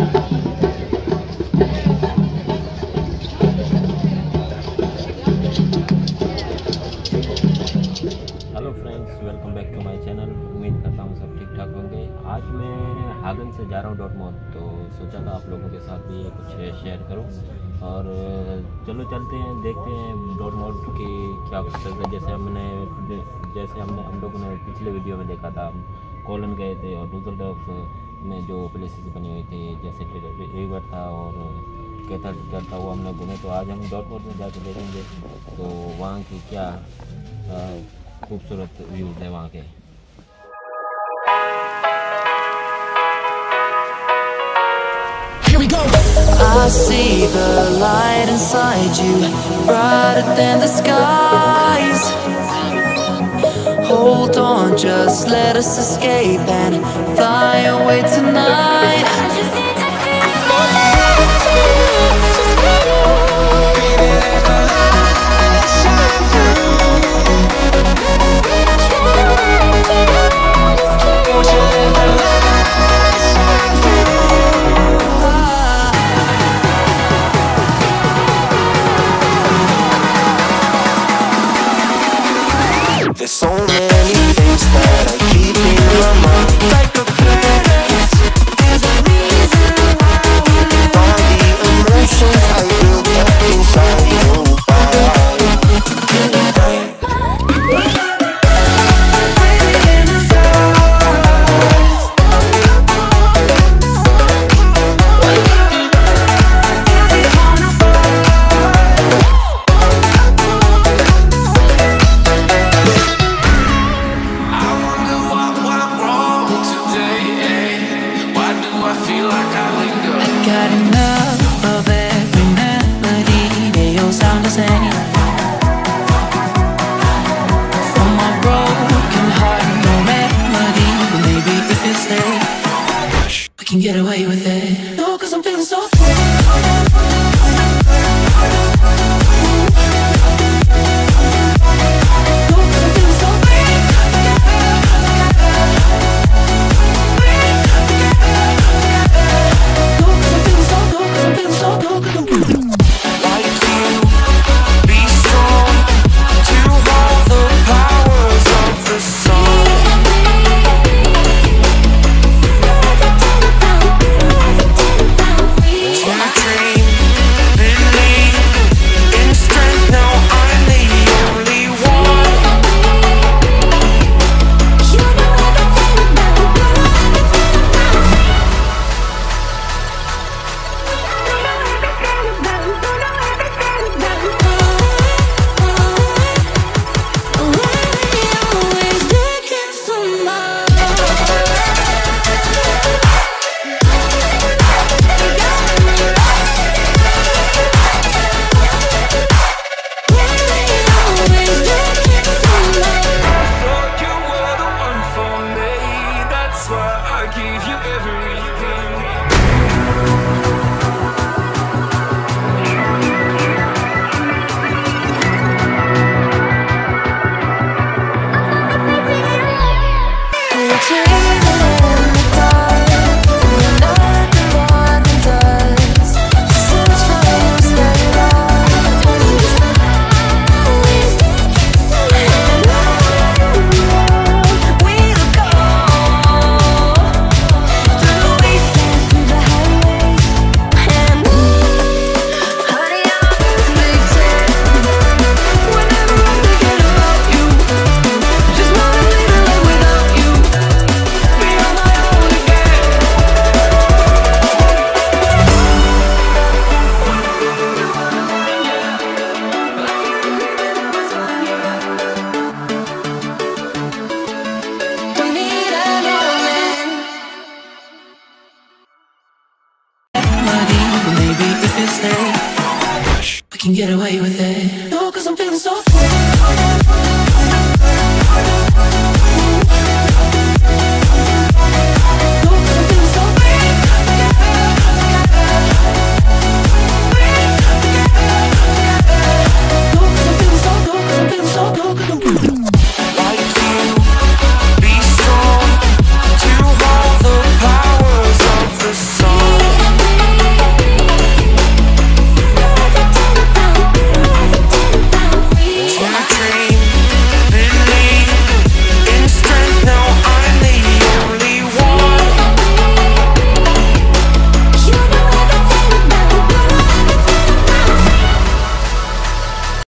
Hello friends, welcome back to my channel. उम्मीद करता हूँ सब ठीक ठाक होंगे। आज मैं हागन से जा रहा हूँ डॉर्टमुंड, तो सोचा था आप लोगों के साथ भी कुछ शेयर करूँ। और चलो चलते हैं, देखते हैं डॉर्टमुंड की क्या कुछ चल रहा है। जैसे हम लोगों ने पिछले वीडियो में देखा था, हम कोलन गए थे और डुसलडॉर्फ में जो प्लेसेस बनी हुई थी, जैसे विवेड था और कैथेड्रल था, वो हमने घूमे। तो आज हम डॉर्टमुंड में जाकर देखेंगे तो वहाँ की क्या खूबसूरत व्यूज़ है वहाँ के। I see the light inside you, brighter than the skies. Hold on, just let us escape and fly away tonight. There's so many things that I keep in my mind, like a planet. There's a reason why we live. All the emotions I built up inside you. Got enough of every melody, they all sound the same. From my broken heart, no remedy, but maybe if you stay, we can get away with it. No, 'cause I'm feeling so free. We can get away with it. No, 'cause I'm feeling so free.